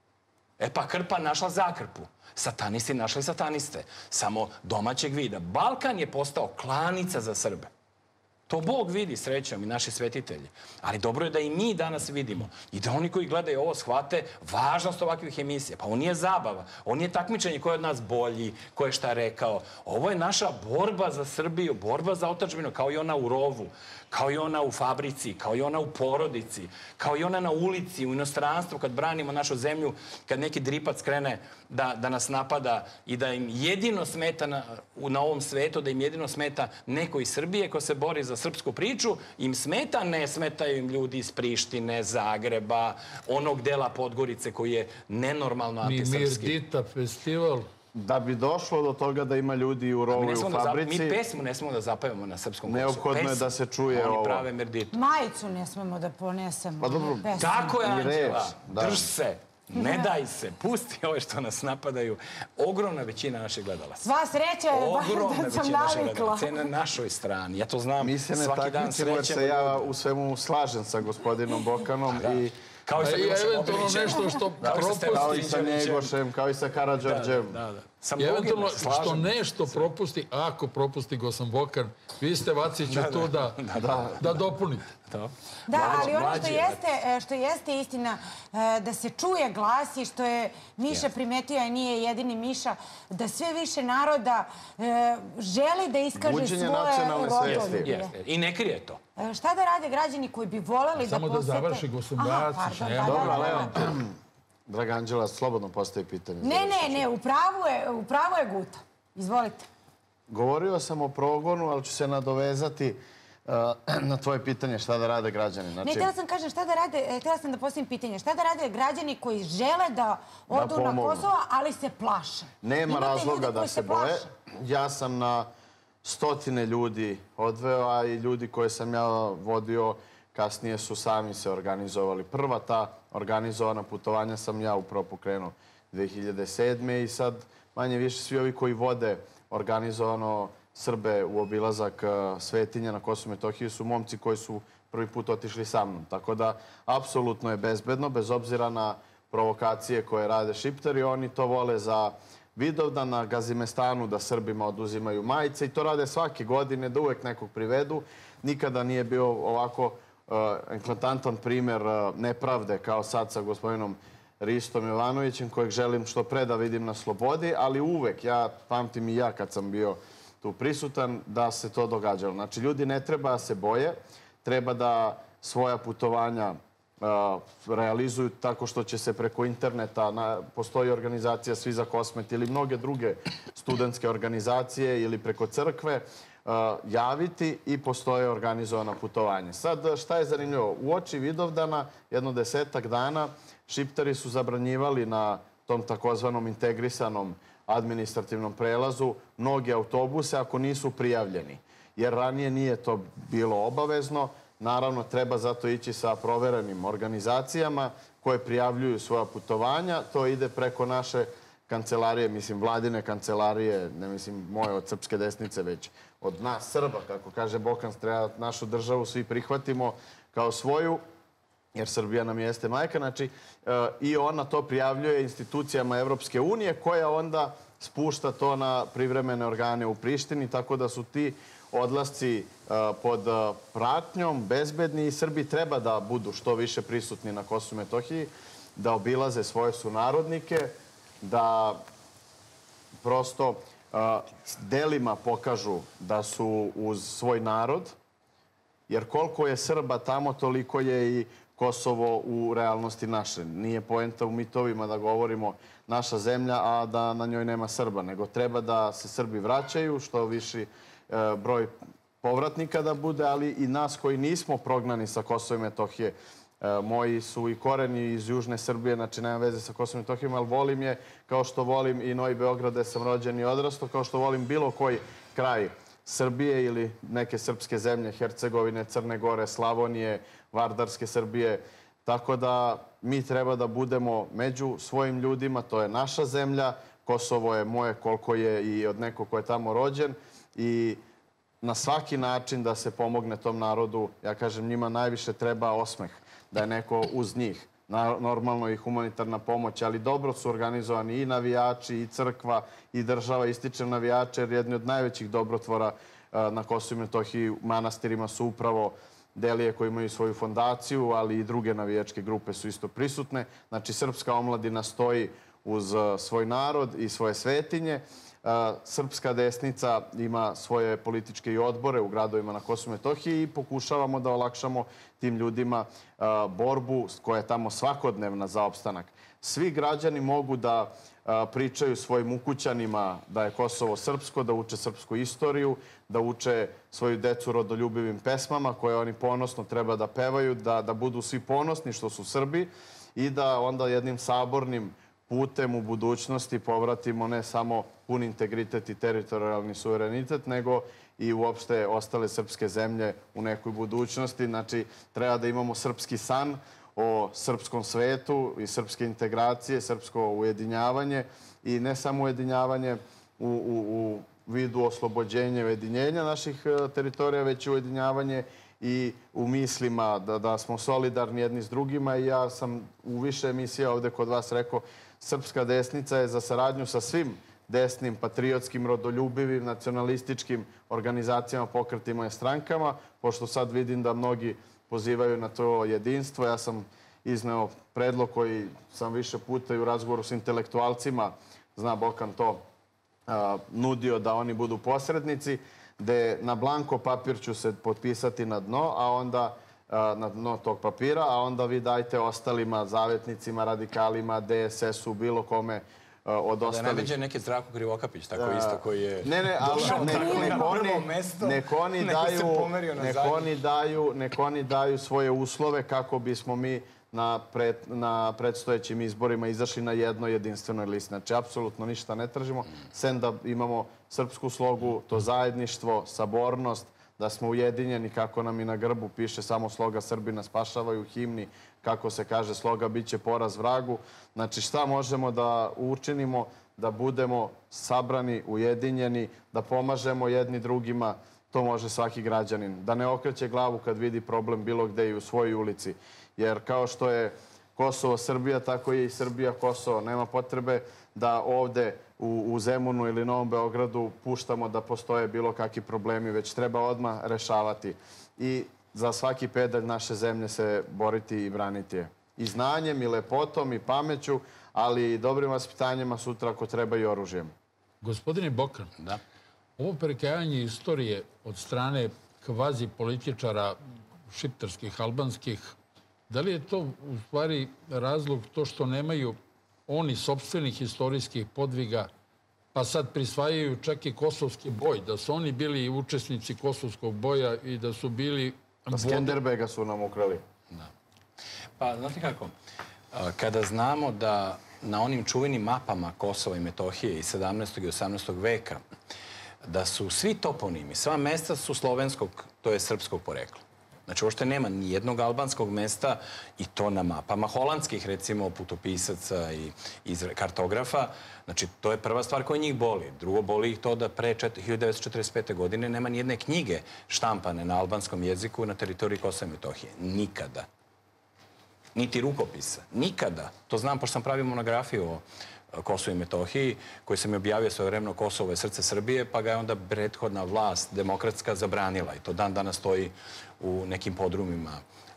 E pa Krpa našla zakrpu. Satanisti našli sataniste. Samo domaćeg vida. Balkan je postao klanica za Srbe. To Bog vidi, srećom, i naši svetitelji. Ali dobro je da i mi danas vidimo i da oni koji gledaju ovo shvate važnost ovakvih emisija. Pa on nije zabava. On nije takmičenje ko je od nas bolji, ko je šta rekao. Ovo je naša borba za Srbiju, borba za otadžbinu, kao i ona u rovu, kao i ona u fabrici, kao i ona u porodici, kao i ona na ulici, u inostranstvu, kad branimo našu zemlju, kad neki dripac krene da, da nas napada i da im jedino smeta na, na ovom svetu, da im jedino smeta neko iz Srbije ko se bori za srpsku priču, im smeta, ne smetaju im ljudi iz Prištine, Zagreba, onog dela Podgorice koji je nenormalno antisrpski. Mir Dita festival. Da bi došlo do toga da ima ljudi u rovu i u fabrici... Mi pesmu ne smemo da zapevamo na srpskom glasu. Neophodno je da se čuje ovo. Oni prave Merdita. Majicu ne smemo da ponesemo. Tako je, Anđela. Drž se. Ne daj se. Pusti ove što nas napadaju. Ogromna većina naših gledala. Sva sreća je da sam navikla. Sve na našoj strani. Ja to znam. Mi se ne takmičimo jer se ja u svemu slažem sa gospodinom Bokanom i... Kao i sa eventualno nešto što propusti. Kao i sa Njegošem, kao i sa Karađorđem. I eventualno što nešto propusti, ako propusti Gosan Bokan, vi ste, Vaciću, tu da dopunite. Da, ali ono što jeste istina, da se čuje glas i što je Miša primetio, a nije jedini Miša, da sve više naroda želi da iskaže svoje rodoljublje. I ne krije to. Šta da rade građani koji bi voleli da posete... Samo da završi Gosan Vacić. Dobro, ali evo, Draganđela, slobodno postavi pitanje. Ne, ne, ne, u pravu je Guta. Izvolite. Govorio sam o progonu, ali ću se nadovezati na tvoje pitanje šta da rade građani. Ne, htjela sam kažem šta da rade, htjela sam da postavim pitanje. Šta da rade građani koji žele da odu na Kosovo, ali se plaše? Nema razloga da se boje. Ja sam na stotine ljudi odveo, a i ljudi koje sam ja vodio kasnije su sami se organizovali. Prva ta organizovana putovanja sam ja upravo pokrenuo dve hiljade sedme. i sad manje više svi ovi koji vode organizovano Srbe u obilazak svetinja na Kosovu i Metohiji su momci koji su prvi put otišli sa mnom. Tako da, apsolutno je bezbedno, bez obzira na provokacije koje rade šiptari. Oni to vole za Vidovdan, na Gazimestanu, da Srbima oduzimaju majice i to rade svake godine, da uvek nekog privedu. Nikada nije bio ovako eklatantan primer nepravde kao sad sa gospodinom Ristom Jovanovićem, kojeg želim što pre da vidim na slobodi, ali uvek, ja pamtim i ja kad sam bio tu prisutan, da se to događalo. Znači, ljudi ne treba da se boje, treba da svoja putovanja realizuju tako što će se preko interneta, postoji organizacija Svi za Kosmet ili mnoge druge studentske organizacije ili preko crkve, javiti i postoje organizovana putovanja. Sad, šta je zanimljivo? U oči Vidovdana, jedno desetak dana, šiptari su zabranjivali na tom takozvanom integrisanom administrativnom prelazu mnogi autobuse ako nisu prijavljeni. Jer ranije nije to bilo obavezno. Naravno, treba zato ići sa proverenim organizacijama koje prijavljuju svoja putovanja. To ide preko naše kancelarije, mislim, vladine kancelarije, ne mislim moje od srpske desnice, već od nas Srba, kako kaže Bokan, treba našu državu svi prihvatimo kao svoju, jer Srbija nam jeste majka, znači, i ona to prijavljuje institucijama Evropske unije, koja onda spušta to na privremene organe u Prištini, tako da su ti odlasci pod pratnjom, bezbedni i Srbi treba da budu što više prisutni na Kosovu i Metohiji, da obilaze svoje sunarodnike, da prosto delima pokažu da su uz svoj narod, jer koliko je Srba tamo, toliko je i Kosovo u realnosti naše. Nije poenta u mitovima da govorimo naša zemlja, a da na njoj nema Srba, nego treba da se Srbi vraćaju, što viši broj povratnika da bude, ali i nas koji nismo prognani sa Kosova i Metohije. Moji su i koreni iz Južne Srbije, znači nema veze sa Kosovom i Metohijom, ali volim je kao što volim i Novi Beograd, gde sam rođen i odrastao, kao što volim bilo koji kraj Srbije ili neke srpske zemlje, Hercegovine, Crne Gore, Slavonije, Vardarske Srbije. Tako da mi treba da budemo među svojim ljudima, to je naša zemlja, Kosovo je moje koliko je i od nekog ko je tamo rođen i na svaki način da se pomogne tom narodu. Ja kažem, njima najviše treba osmeh, da je neko uz njih. Normalno i humanitarna pomoć, ali dobro su organizovani i navijači, i crkva, i država. Ističem navijače, jer jedni od najvećih dobrotvora na Kosovu i Metohiji manastirima su upravo Delije koji imaju svoju fondaciju, ali i druge navijačke grupe su isto prisutne. Znači, srpska omladina stoji uz svoj narod i svoje svetinje. Srpska desnica ima svoje političke i odbore u gradovima na Kosovu i Metohiji i pokušavamo da olakšamo tim ljudima borbu koja je tamo svakodnevna za opstanak. Svi građani mogu da pričaju svojim ukućanima da je Kosovo srpsko, da uče srpsku istoriju, da uče svoju decu rodoljubivim pesmama koje oni ponosno treba da pevaju, da, da budu svi ponosni što su Srbi i da onda jednim sabornim putem u budućnosti povratimo ne samo pun integritet i teritorijalni suverenitet, nego i uopšte ostale srpske zemlje u nekoj budućnosti. Znači, treba da imamo srpski san o srpskom svetu i srpske integracije, srpsko ujedinjavanje i ne samo ujedinjavanje u, u, u vidu oslobođenja i ujedinjenja naših teritorija, već i ujedinjavanje i u mislima da, da smo solidarni jedni s drugima. I ja sam u više emisija ovde kod vas rekao, srpska desnica je za saradnju sa svim desnim, patriotskim, rodoljubivim, nacionalističkim organizacijama, pokretima i strankama, pošto sad vidim da mnogi pozivaju na to jedinstvo. Ja sam izneo predlog koji sam više puta i u razgovoru s intelektualcima, zna Bokan to, a, nudio da oni budu posrednici, gde na blanko papir ću se potpisati na dno, a onda na dno tog papira, a onda vi dajte ostalima, zavetnicima, radikalima, D S S-u, bilo kome od ostalih. Da ne neđe neki Zdravko Krivokapić, tako isto koji je ne, ne, ali nek oni daju, nek oni daju, nek oni daju svoje uslove kako bismo mi na, pred, na predstojećim izborima izašli na jednoj jedinstvenoj listi. Znači, apsolutno ništa ne tražimo, sem da imamo srpsku slogu, to zajedništvo, sabornost, da smo ujedinjeni, kako nam i na grbu piše samo sloga Srbi nas spašavaju, u himni, kako se kaže sloga, bit će poraz vragu. Znači, šta možemo da učinimo, da budemo sabrani, ujedinjeni, da pomažemo jedni drugima, to može svaki građanin. Da ne okreće glavu kad vidi problem bilo gde i u svojoj ulici. Jer kao što je Kosovo Srbija, tako je i Srbija Kosovo. Nema potrebe da ovde u, u Zemunu ili Novom Beogradu puštamo da postoje bilo kakvi problemi, već treba odmah rešavati. I za svaki pedalj naše zemlje se boriti i braniti je. I znanjem, i lepotom, i pameću, ali i dobrim vaspitanjima sutra ako treba i oružjem. Gospodine Bokan, da. Ovo prekajanje istorije od strane kvazi političara šiptarskih, albanskih, da li je to u stvari razlog to što nemaju oni sopstvenih istorijskih podviga, pa sad prisvajaju čak i kosovski boj, da su oni bili učesnici kosovskog boja i da su bili... Skenderbega su nam ukrali. Da. Pa, znate kako, kada znamo da na onim čuvenim mapama Kosova i Metohije iz sedamnaestog i osamnaestog veka, da su svi toponimi, sva mesta su slovenskog, to je srpskog porekla. Znači, uopšte nema ni jednog albanskog mesta i to na mapama holandskih, recimo, putopisaca i iz kartografa. Znači, to je prva stvar koja njih boli. Drugo, boli ih to da pre hiljadu devetsto četrdeset pete. godine nema ni jedne knjige štampane na albanskom jeziku na teritoriji Kosova i Metohije. Nikada. Niti rukopisa. Nikada. To znam, pošto sam pravio monografiju o Kosovo i Metohiji, koji sam je objavio svojevremeno Kosovo je srce Srbije, pa ga je onda prethodna vlast demokratska zabranila. I to dan danas stoji u nekim podrumima,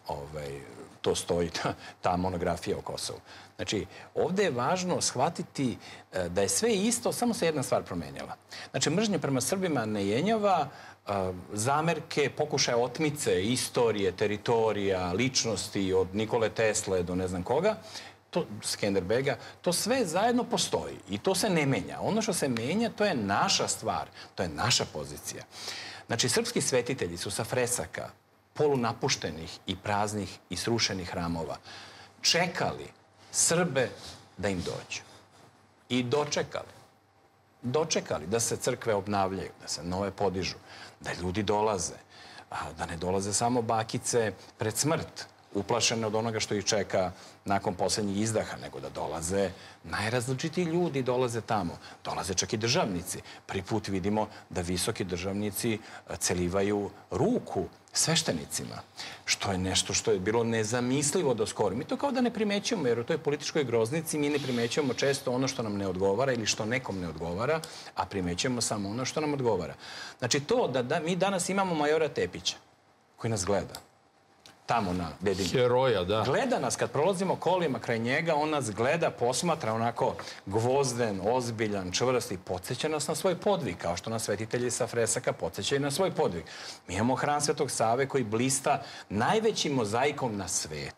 to stoji, ta monografija o Kosovu. Znači, ovde je važno shvatiti da je sve isto, samo se jedna stvar promenjala. Znači, mržnje prema Srbima ne jenjava zamerke, pokušaje otmice, istorije, teritorija, ličnosti od Nikole Tesle do ne znam koga, Skenderbega, to sve zajedno postoji i to se ne menja. Ono što se menja, to je naša stvar, to je naša pozicija. Znači, srpski svetitelji su sa fresaka polunapuštenih i praznih i srušenih hramova čekali Srbe da im dođu. I dočekali. Dočekali da se crkve obnavljaju, da se nove podižu, da ljudi dolaze, da ne dolaze samo bakice pred smrt, uplašene od onoga što ih čeka nakon poslednjih izdaha, nego da dolaze najrazličitiji ljudi, dolaze tamo. Dolaze čak i državnici. Prvi put vidimo da visoki državnici celivaju ruku sveštenicima, što je nešto što je bilo nezamislivo do skoro. Mi to kao da ne primećujemo, jer u toj političkoj groznici mi ne primećujemo često ono što nam ne odgovara ili što nekom ne odgovara, a primećujemo samo ono što nam odgovara. Znači to da mi danas imamo majora Tepića, koji nas gleda, tamo na Dedinju. Heroja, da. Gleda nas, kad prolazimo kolima kraj njega, on nas gleda, posmatra onako gvozden, ozbiljan, čvrst i podsjeća nas na svoj podvig, kao što nas svetitelji sa fresaka podsjećaju na svoj podvig. Mi imamo hram Svetog Save koji blista najvećim mozaikom na svetu.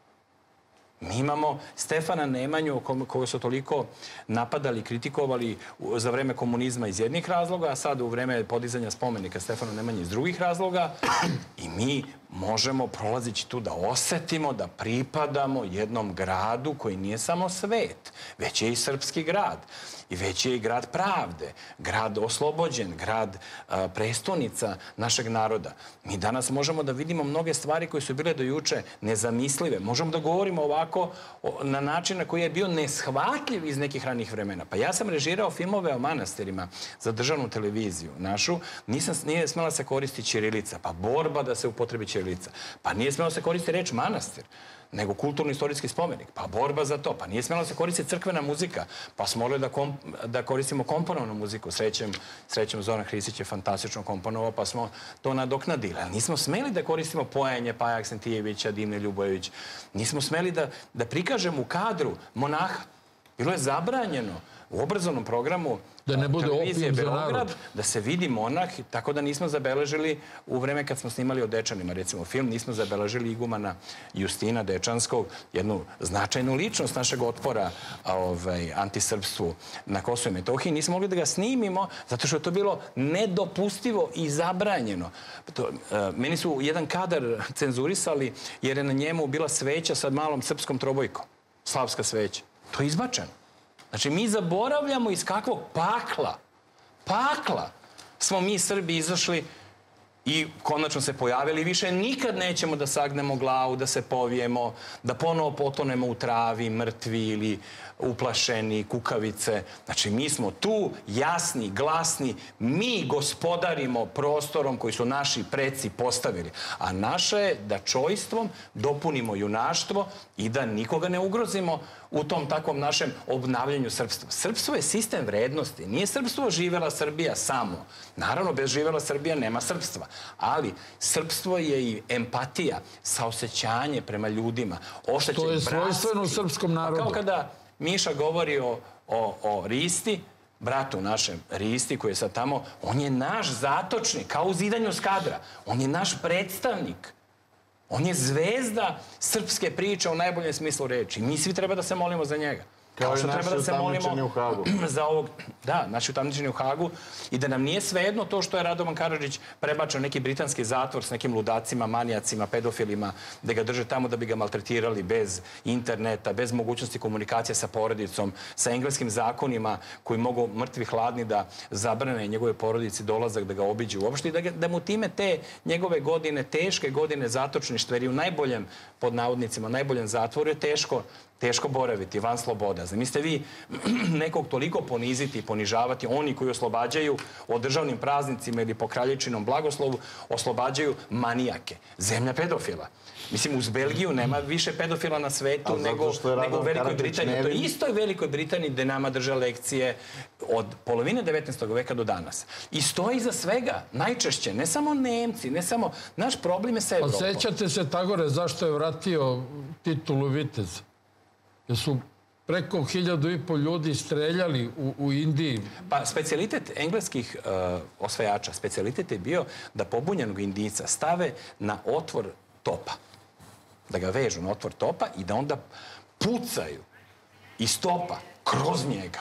Mi imamo Stefana Nemanju, koga su toliko napadali, kritikovali za vreme komunizma iz jednih razloga, a sad u vreme podizanja spomenika Stefanu Nemanji iz drugih razloga. I mi možemo prolazići tu da osetimo, da pripadamo jednom gradu koji nije samo svet, već je i srpski grad. I već je i grad pravde, grad oslobođen, grad prestonica našeg naroda. Mi danas možemo da vidimo mnoge stvari koje su bile do juče nezamislive. Možemo da govorimo ovako na način na koji je bio neshvatljiv iz nekih ranih vremena. Pa ja sam režirao filmove o manastirima za državnu televiziju našu. Nije smela se koristiti ćirilica. Pa borba da se upotrebi ćirilica. Pa nije smela se koristiti reč manastir, nego kulturno-istorijski spomenik. Pa borba za to. Pa nije smela se koristiti crkvena muzika. Pa smo morali da koristimo komponovnu muziku. Srećem Zoran Hristić je fantastično komponovao, pa smo to nadoknadili. Ali nismo smeli da koristimo pojanje Paja Aksentijevića, Dimne Ljubojević. Nismo smeli da prikažemo u kadru monaha. Bilo je zabranjeno u obrazovnom programu televizije Beograd da se vidi monah, tako da nismo zabeležili u vreme kad smo snimali o Dečanima, recimo film, nismo zabeležili igumana Justina Dečanskog, jednu značajnu ličnost našeg otpora antisrpstvu na Kosovo i Metohiji. Nismo mogli da ga snimimo zato što je to bilo nedopustivo i zabranjeno. Meni su jedan kadar cenzurisali jer je na njemu bila sveća sa malom srpskom trobojkom. Slavska sveća. To je izbačeno. Znači, mi zaboravljamo iz kakvog pakla, pakla smo mi Srbi izašli i konačno se pojavili. Više nikad nećemo da sagnemo glavu, da se povijemo, da ponovo potonemo u travi, mrtvi ili uplašeni, kukavice. Znači, mi smo tu jasni, glasni, mi gospodarimo prostorom koji su naši preci postavili. A naše je da čojstvom dopunimo junaštvo i da nikoga ne ugrozimo u tom takvom našem obnavljanju srpstva. Srpstvo je sistem vrednosti. Nije srpstvo živela Srbija samo. Naravno, bez živela Srbija nema srpstva. Ali srpstvo je i empatija, saosećanje prema ljudima. To je svojstveno srpskom narodu. Kao kada Miša govori o Risti, bratu našem Risti koji je sad tamo, on je naš zatočnik, kao u zidanju Skadra. On je naš predstavnik. On je zvezda srpske priče u najboljem smislu reči. Mi svi treba da se molimo za njega. Kao i naši utamničeni u Hagu. Da, naši utamničeni u Hagu. I da nam nije svejedno to što je Radovan Karadžić prebačao neki britanski zatvor s nekim ludacima, manijacima, pedofilima, da ga drže tamo da bi ga maltretirali bez interneta, bez mogućnosti komunikacije sa porodicom, sa engleskim zakonima koji mogu mrtvi hladni da zabrane njegove porodici dolazak, da ga obiđu uopšte i da mu time te njegove godine, teške godine zatočništva, jer i u najboljem, pod navodnicima, najboljem zatvoru je teško teško boraviti van sloboda. Zamislite vi nekog toliko poniziti i ponižavati, oni koji oslobađaju o državnim praznicima ili po kraljičinom blagoslovu, oslobađaju manijake. Zemlja pedofila. Mislim, uz Belgiju nema više pedofila na svetu nego u Velikoj Britaniji. To je istoj Velikoj Britaniji gde nama drže lekcije od polovine devetnaestog veka do danas. I stoji iza svega, najčešće, ne samo Nemci, ne samo... Naš problem je sa Evropom. Osjećate se, Tagore, zašto je vratio titulu viteza? Jer su preko hiljadu i pol ljudi streljali u Indiji. Pa, specijalitet engleskih osvajača, specijalitet je bio da pobunjenog Indijca stave na otvor topa. Da ga vežu na otvor topa i da onda pucaju iz topa kroz njega.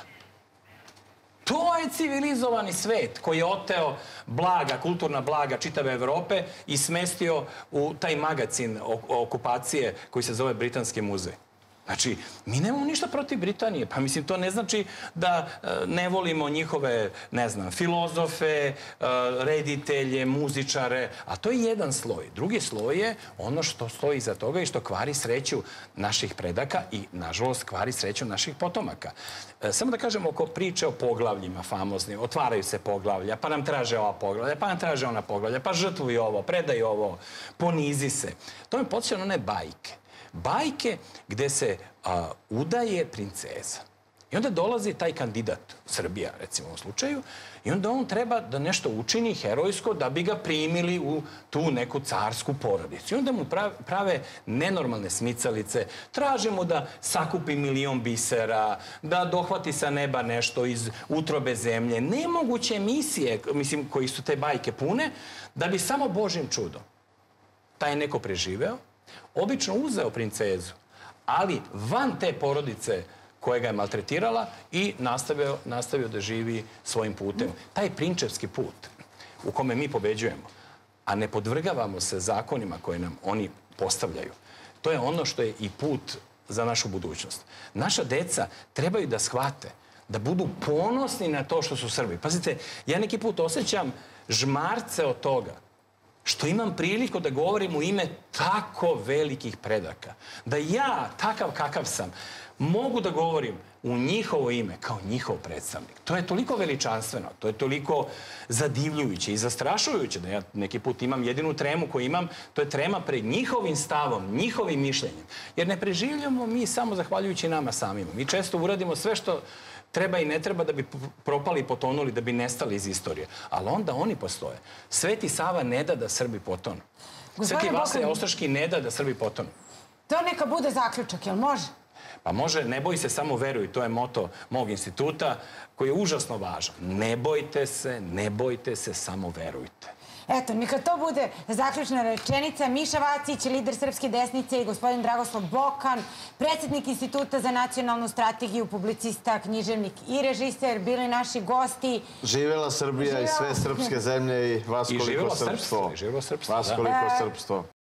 To je civilizovani svet koji je oteo blaga, kulturna blaga čitave Evrope i smestio u taj magacin okupacije koji se zove Britanski muzej. Znači, mi nemamo ništa protiv Britanije. Pa mislim, to ne znači da ne volimo njihove, ne znam, filozofe, reditelje, muzičare, a to je jedan sloj. Drugi sloj je ono što stoji iza toga i što kvari sreću naših predaka i, nažalost, kvari sreću naših potomaka. Samo da kažem oko priče o poglavljima famoznim. Otvaraju se poglavlja, pa nam traže ova poglavlja, pa nam traže ona poglavlja, pa žrtvuj ovo, predaj ovo, ponizi se. To me podsjeća na one bajke. Bajke gde se udaje princeza. I onda dolazi taj kandidat, Srbija, recimo u ovom slučaju, i onda on treba da nešto učini herojsko da bi ga primili u tu neku carsku porodicu. I onda mu prave nenormalne smicalice, traže mu da sakupi milion bisera, da dohvati sa neba nešto iz utrobe zemlje. Nemoguće misije, mislim, koji su te bajke pune, da bi samo Božjim čudom taj neko preživeo, obično uzeo princezu, ali van te porodice koja ga je maltretirala i nastavio da živi svojim putem. Taj prinčevski put u kome mi pobeđujemo, a ne podvrgavamo se zakonima koje nam oni postavljaju, to je ono što je i put za našu budućnost. Naša deca trebaju da shvate, da budu ponosni na to što su Srbi. Pazite, ja neki put osjećam žmarce od toga što imam priliku da govorim u ime tako velikih predaka. Da ja, takav kakav sam, mogu da govorim u njihovo ime kao njihov predstavnik. To je toliko veličanstveno, to je toliko zadivljujuće i zastrašujuće da ja neki put imam jedinu tremu koju imam, to je trema pred njihovim stavom, njihovim mišljenjem. Jer ne preživljamo mi samo zahvaljujući nama samima. Mi često uradimo sve što treba i ne treba da bi propali i potonuli, da bi nestali iz istorije. Ali onda oni postoje. Sveti Sava ne da da Srbi potonu. Sveti Vasilije Ostroški ne da da Srbi potonu. To neka bude zaključak, jel može? Pa može, ne boj se, samo veruj. To je moto mog instituta koji je užasno važan. Ne bojte se, ne bojte se, samo verujte. Eto, neka to bude zaključna rečenica. Miša Vacić, lider Srpske desnice, i gospodin Dragoslav Bokan, predsjednik Instituta za nacionalnu strategiju, publicista, književnik i režiser, bili naši gosti. Živela Srbija i sve srpske zemlje i vas koliko srpstvo. I živelo srpstvo. Vas koliko srpstvo.